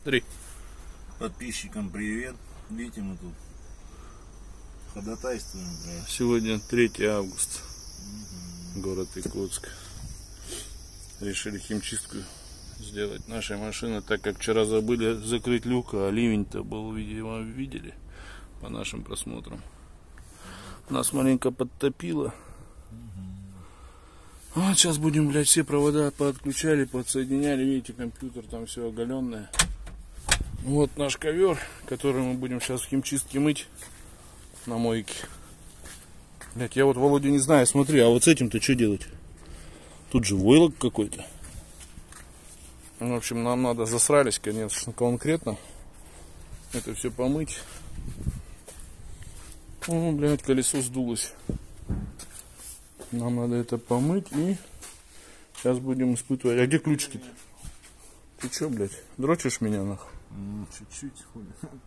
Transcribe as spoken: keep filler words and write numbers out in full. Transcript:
Три. Подписчикам привет. Видите, мы тут ходатайствуем. Да. Сегодня третье августа. Угу. Город Якутск. Решили химчистку сделать нашей машины, так как вчера забыли закрыть люк, а ливень-то был, видимо, видели по нашим просмотрам. Нас маленько подтопило. Вот сейчас будем, блядь, все провода подключали, подсоединяли. Видите, компьютер там все оголенное. Вот наш ковер, который мы будем сейчас в химчистке мыть на мойке. Блядь, я вот, Володя, не знаю, смотри, а вот с этим-то что делать? Тут же войлок какой-то. В общем, нам надо, засрались, конечно, конкретно это все помыть. О, блядь, колесо сдулось. Нам надо это помыть и сейчас будем испытывать. А где ключики-то? Ты что, блядь, дрочишь меня нахуй? Ну, чуть-чуть.